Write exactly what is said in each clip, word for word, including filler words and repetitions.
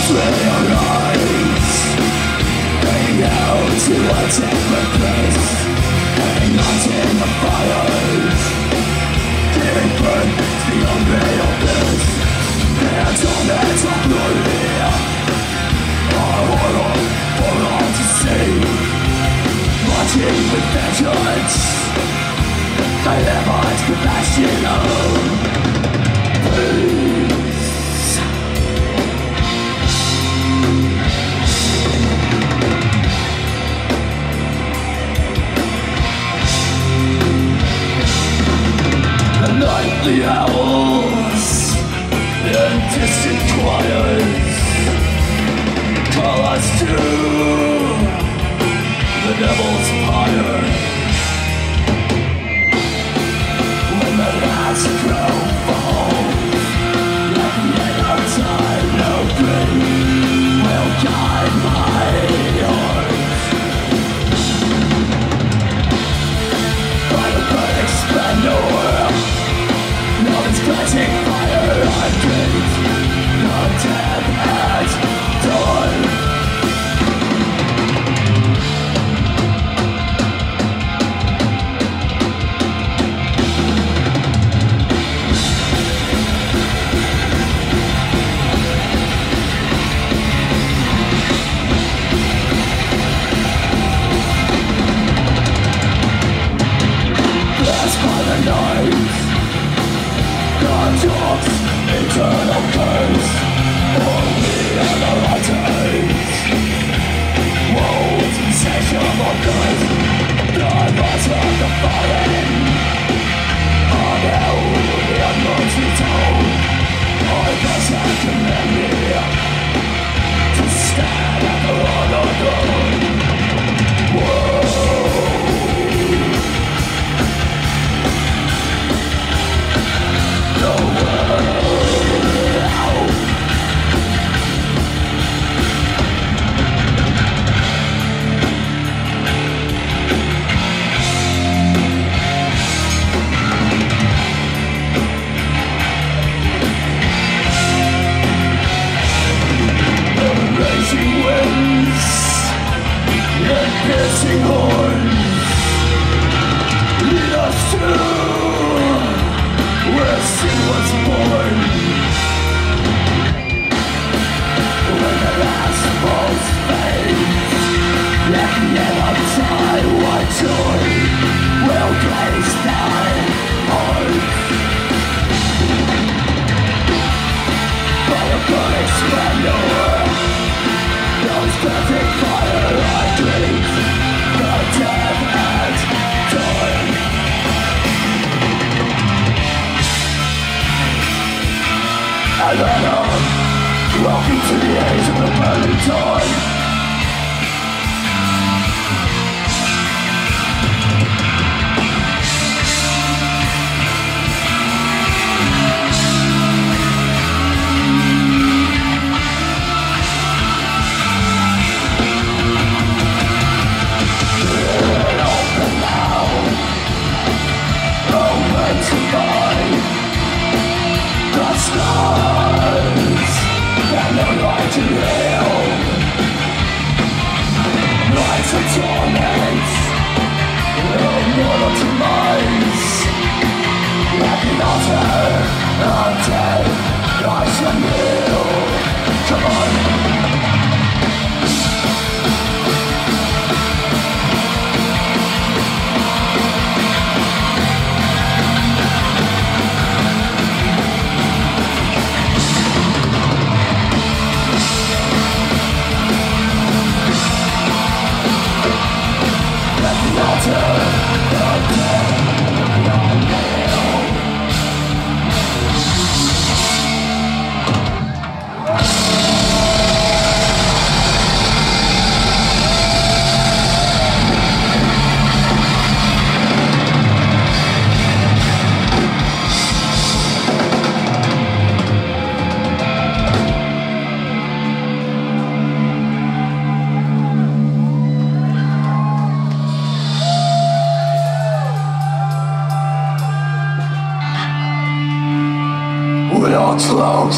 Without clouds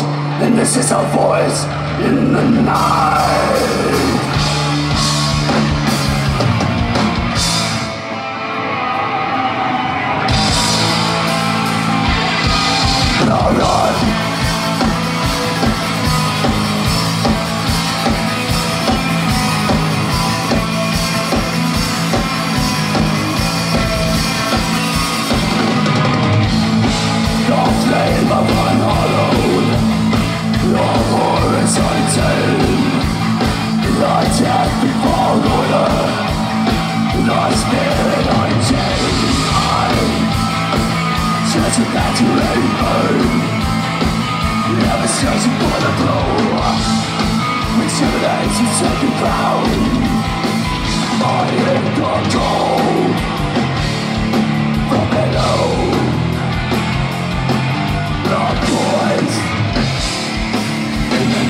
And this is our voice in the night. Alright. The flame of unhallowed, the horizon tame, the death before order, the spirit unchained. Searching back to any pain, never searching for the glow. We simulate to second ground, I in control from below. The voice in the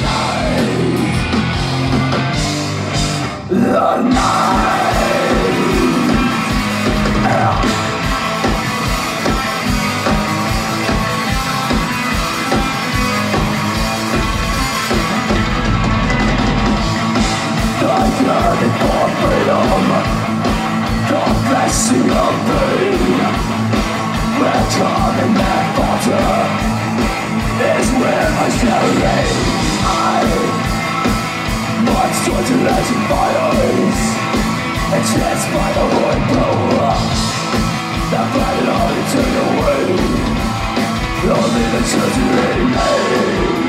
night, the night. Yeah. Yearning for freedom, confessing of pain. Where charm and that falter is where I shall lay. I once torturing fires, entranced by the void glow that blinded all eternal way. Only the children remain.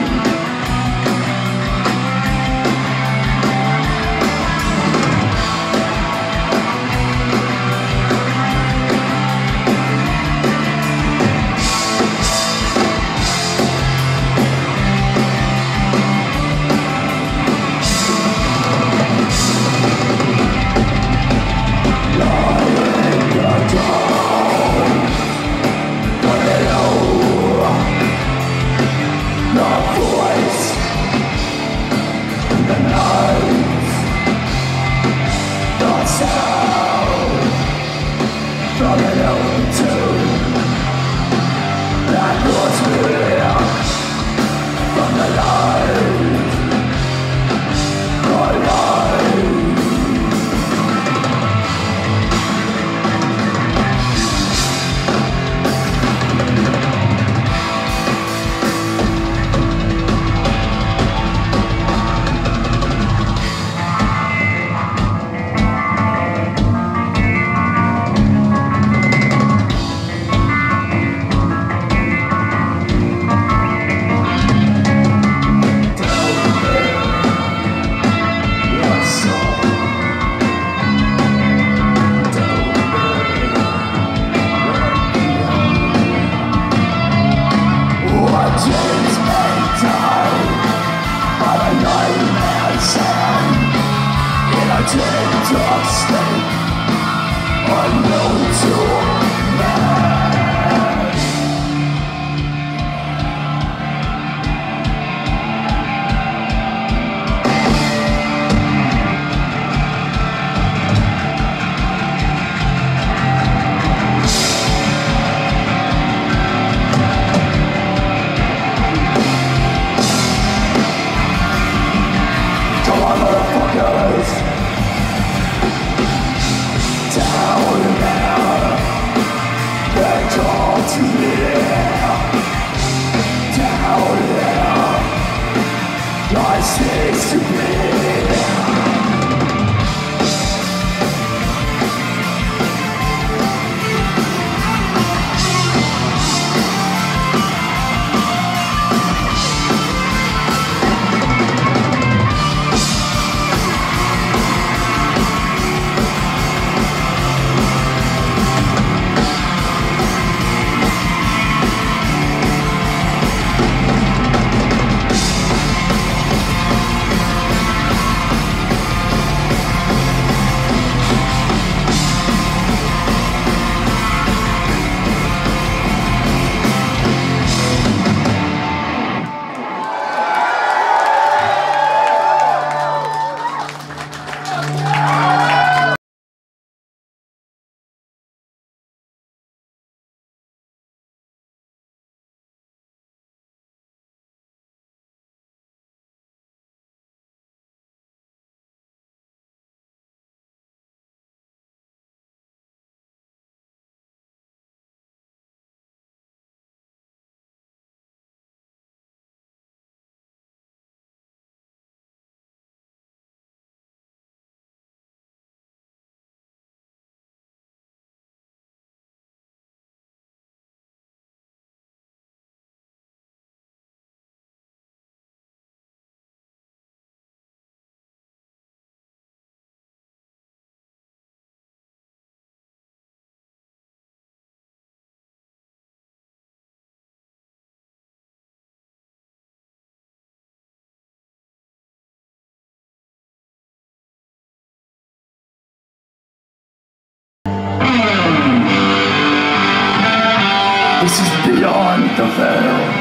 This is beyond the veil.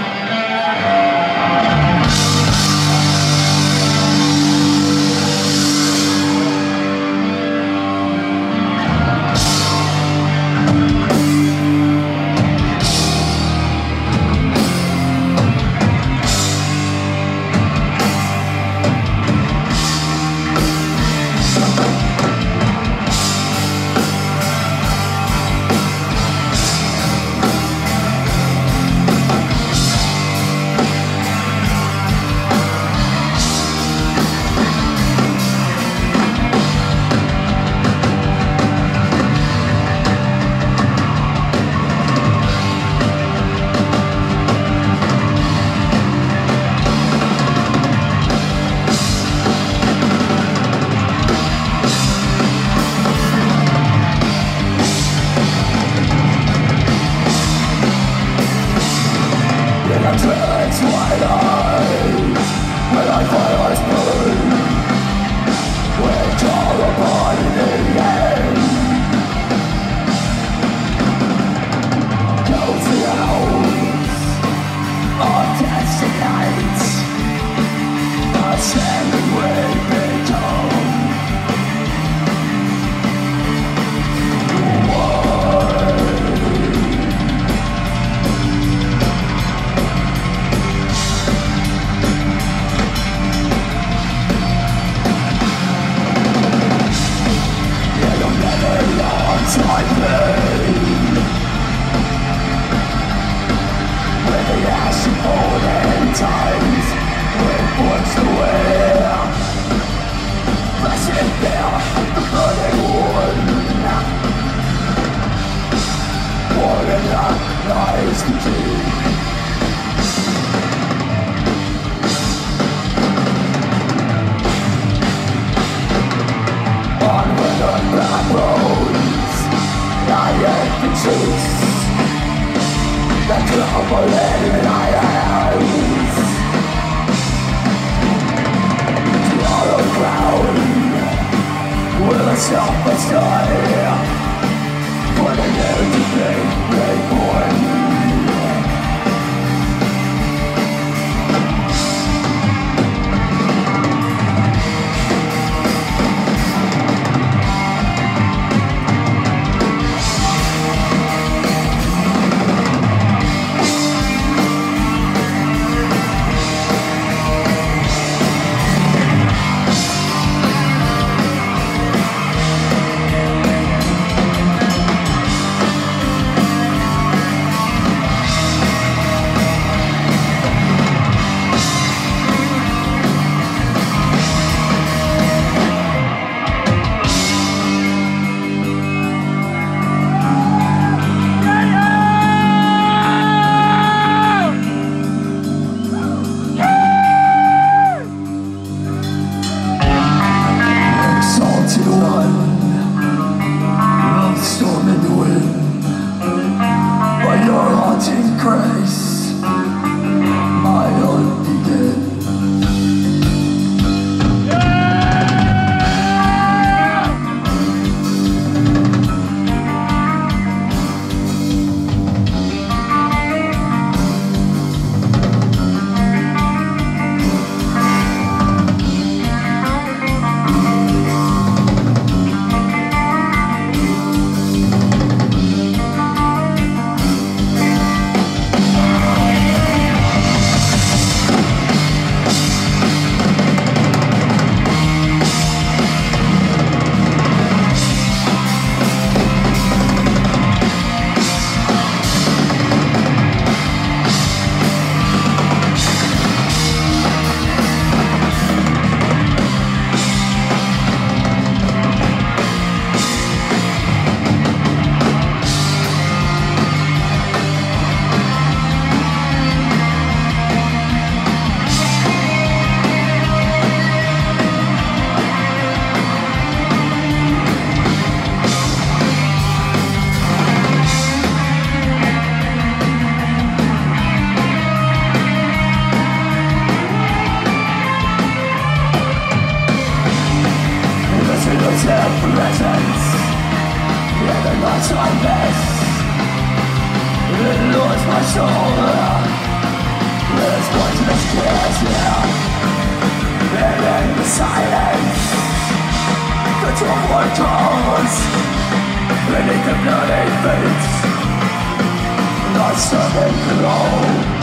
presence in the night I miss. lose my soul. There's poisonous tears here, and in the silence, the trouble comes beneath the bloody veins. The sudden glow.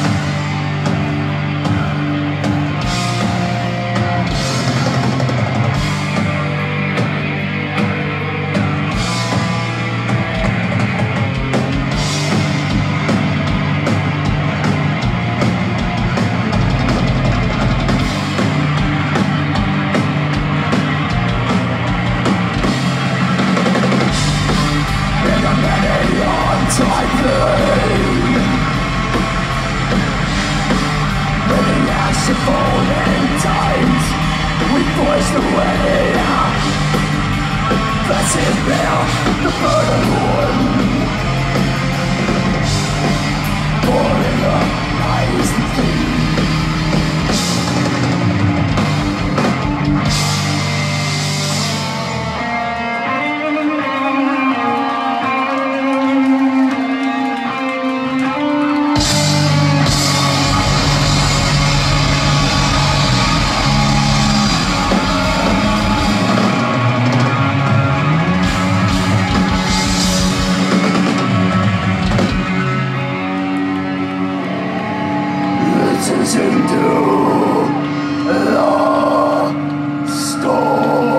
Falling times, we force the way. That's it now, the burden one. Falling up, eyes and feet. Into the storm.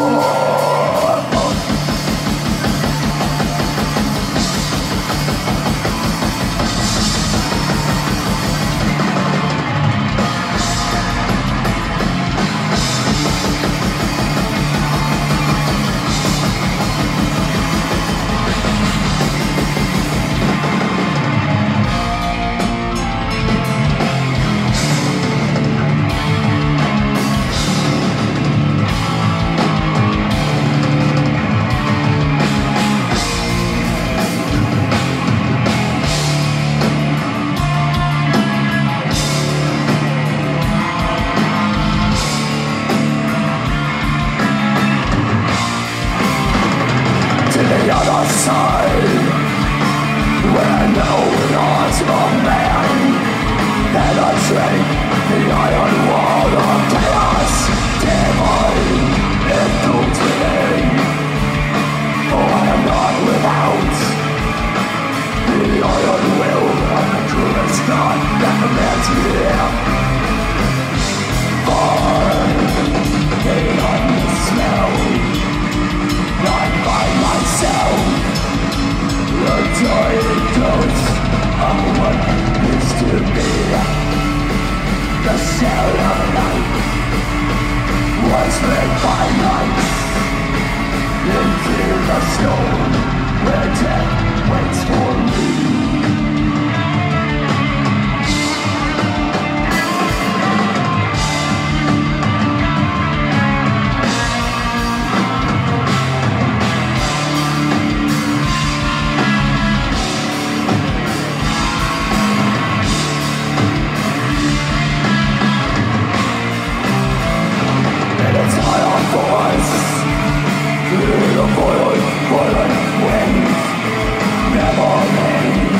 The other side, where no laws of man penetrate the iron wall of chaos, divine, infiltrating. For I am not without the iron will of the truest God that commands me. For the unsmelled, not by myself, the dying ghost of what used to be. The shell of life was made by night into the stone where death waits for me. The boiling, boiling wind never ends.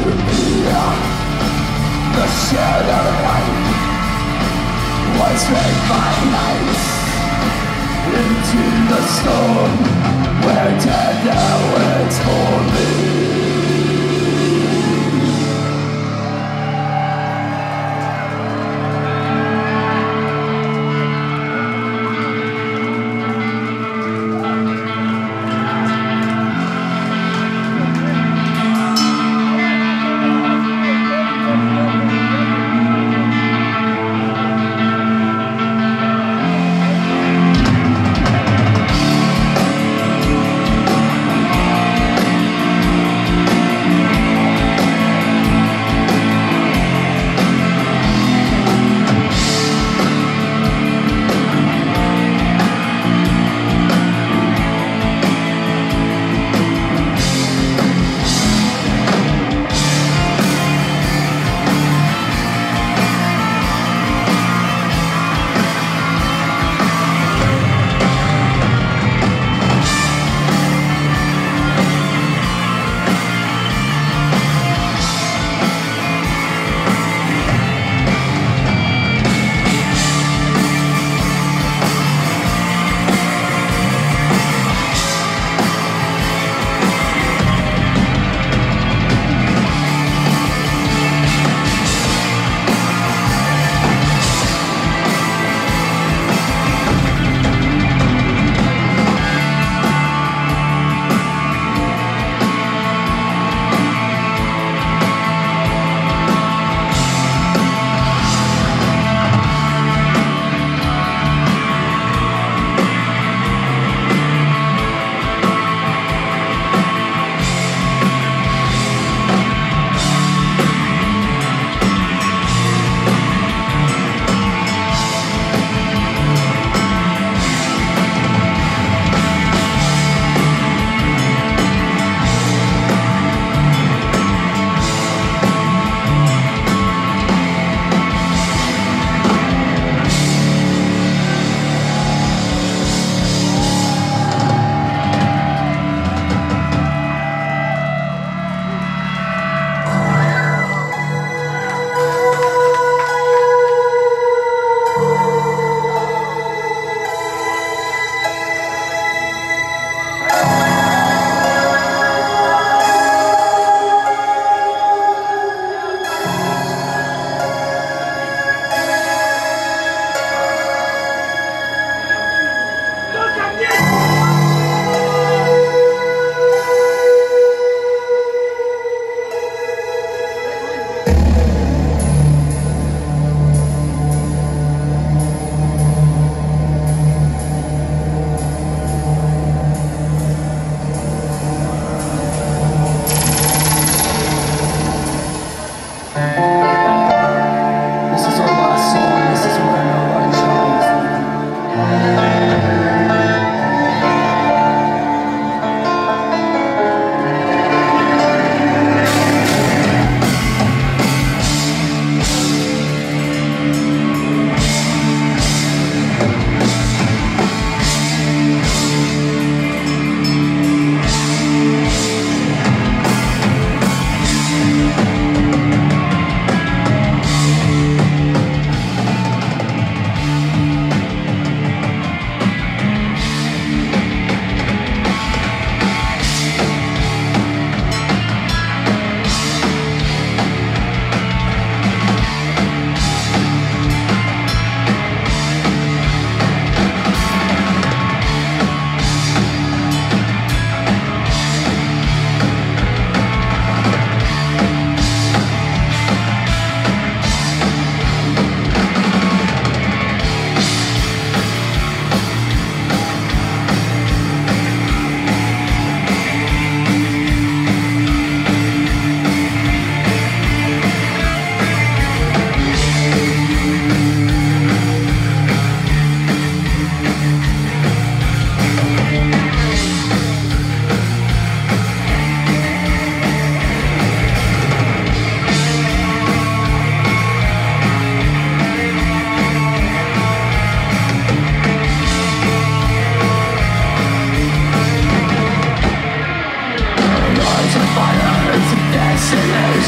The shadow light was made by night into the storm where dead hours hold me.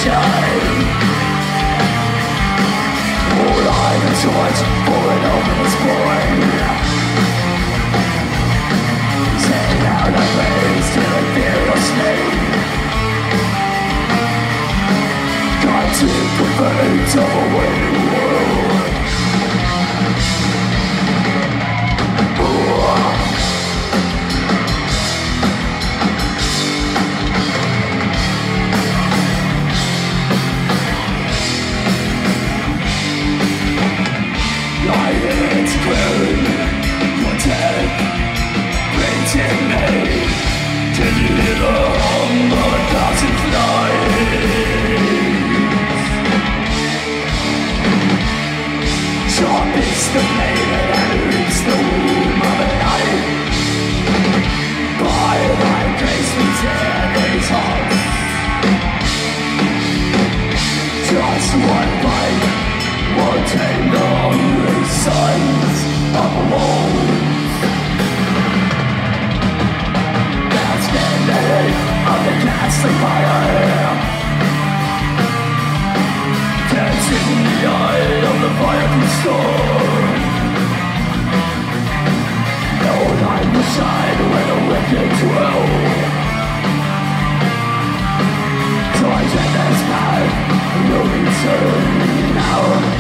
shame. All like a torch for an open spine. Set out a face till I feel your sleep. Got to prevent of a waiting world. It's clear you're dead, painting me to deliver home of a thousand flies. Sharp is the blade and reaps the womb of a knife. By thy grace we tear these hearts. Just one bite will take the hungry sons of a wolf. That's been the head of the ghastly fire, dancing in the eye of the fire storm. No light will shine where the wicked dwell. Twice at this path, no return now.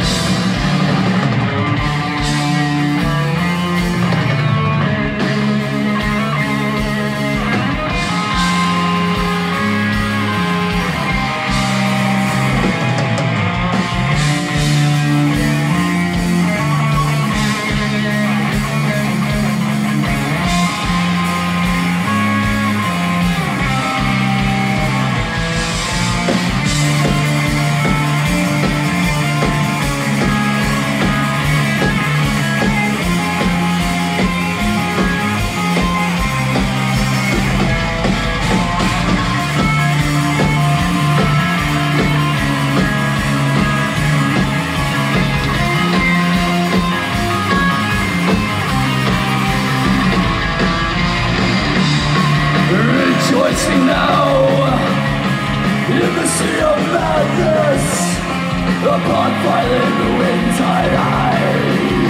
Rejoicing now in the sea of madness, upon fighting the winds high.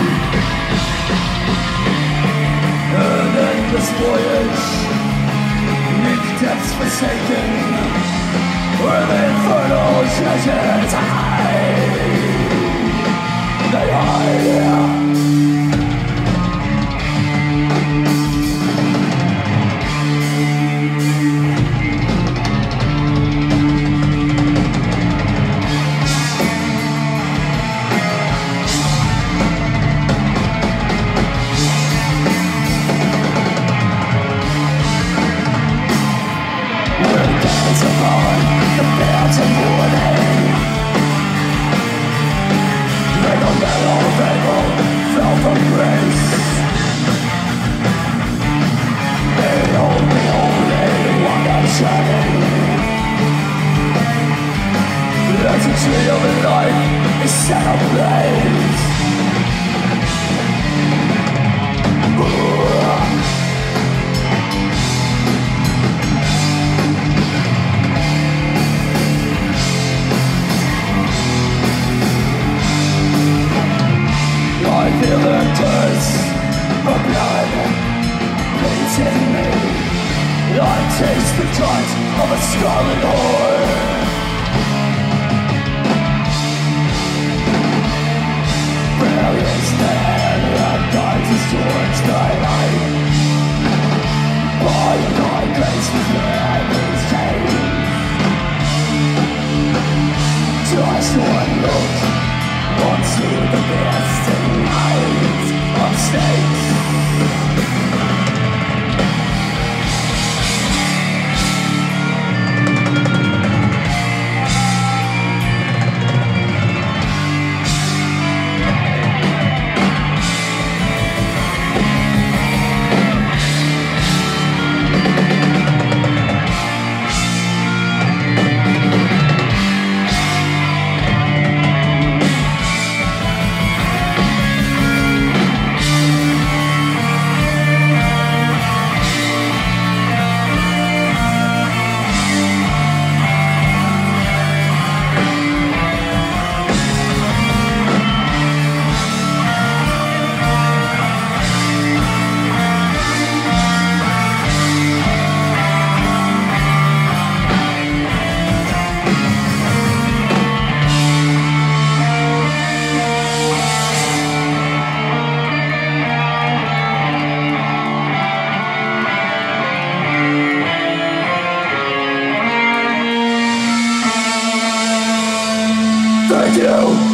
An endless voyage, neath depths forsaken, where the infernal treasures hide. They hide. Upon the mountain morning, like a metal fable fell from grace. Behold, behold, the one that's shining. As a tree of life is set ablaze. I feel the thirst of blood bleeds in me. I taste the touch of a scarlet whore. Brilliance there that guides us towards thy light. By thy grace we bear these chains. Just one look, once through the best and light of stakes. I do